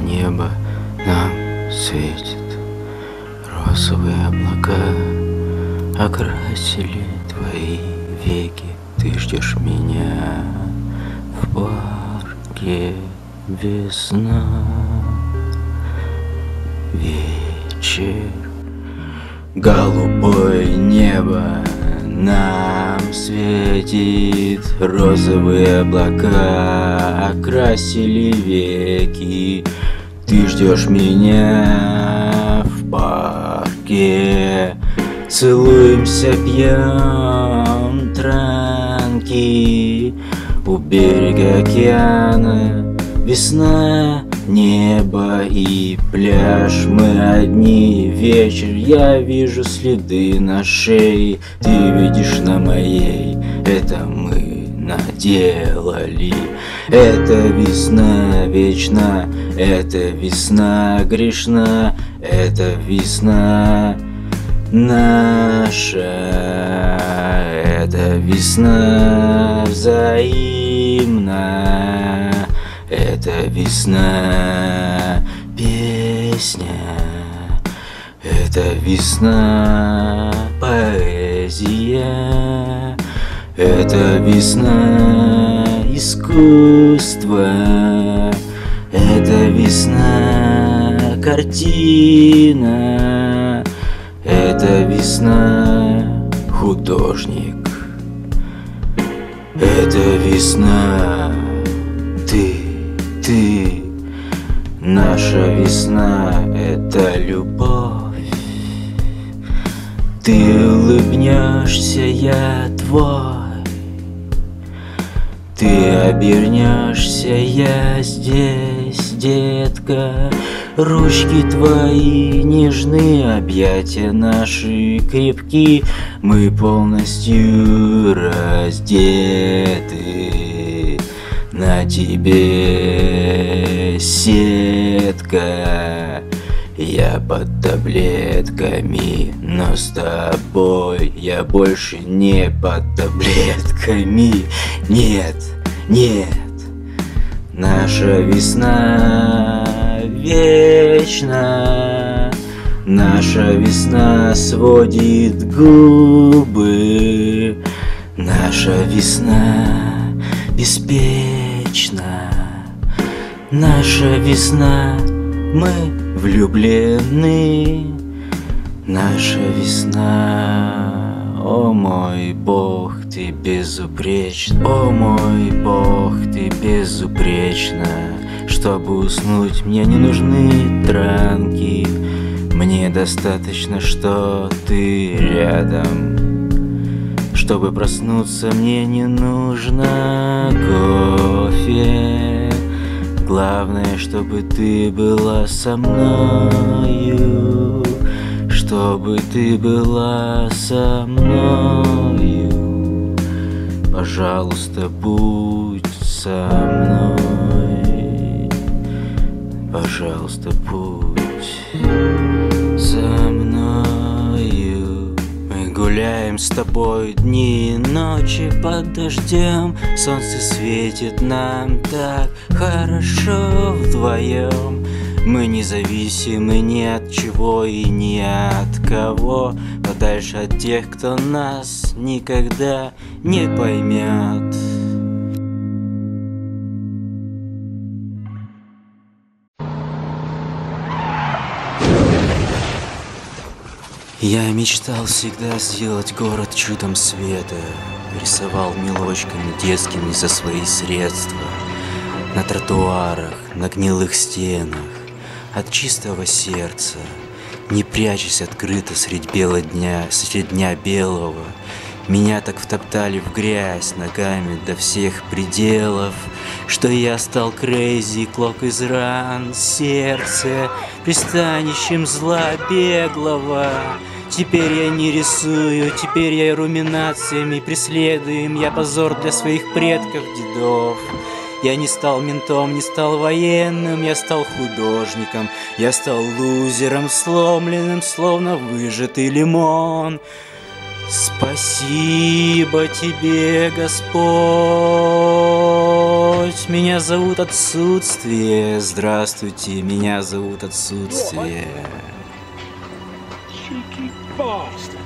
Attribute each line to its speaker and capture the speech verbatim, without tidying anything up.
Speaker 1: небо нам светит. Розовые облака окрасили твои веки. Ты ждешь меня в парке, весна, вечер, голубое небо нам светит. Розовые облака окрасили веки. Ты ждешь меня в парке, целуемся, пьем транки у берега океана. Весна, небо и пляж, мы одни. Вечер, я вижу следы на шее, ты видишь на моей. Это мы наделали. Это весна вечна, это весна грешна, это весна наша, это весна взаимна, это весна песня, это весна поэзия, это весна искусство, это весна картина, это весна художник, это весна ты, ты, наша весна, это любовь. Ты улыбнешься, я твой. Ты обернешься, я здесь, детка. Ручки твои нежны, объятия наши крепки. Мы полностью раздеты. На тебе сетка, я под таблетками, но с тобой я больше не под таблетками. Нет, нет, наша весна вечна, наша весна сводит губы, наша весна беспечна, наша весна, мы влюблены, наша весна. О мой Бог, ты безупречна, о мой Бог, ты безупречна. Чтобы уснуть, мне не нужны транки, мне достаточно, что ты рядом. Чтобы проснуться, мне не нужно кофе. Главное, чтобы ты была со мною, чтобы ты была со мною. Пожалуйста, будь со мной, пожалуйста, будь со мною. Мы гуляем с тобой дни и ночи под дождем. Солнце светит нам так хорошо вдвоем. Мы независимы ни от чего и ни от кого, подальше от тех, кто нас никогда не поймет. Я мечтал всегда сделать город чудом света. Рисовал мелочками детскими за свои средства. На тротуарах, на гнилых стенах, от чистого сердца, не прячась открыто средь бела дня, средь дня белого. Меня так втоптали в грязь ногами до всех пределов, что я стал крейзи, клок из ран, сердце пристанищем зла беглого. Теперь я не рисую, теперь я руминациями преследуем, я позор для своих предков, дедов. Я не стал ментом, не стал военным, я стал художником, я стал лузером, сломленным, словно выжатый лимон. Спасибо тебе, Господь. Господь, меня зовут Отсутствие. Здравствуйте, меня зовут Отсутствие.
Speaker 2: Cheeky bastard.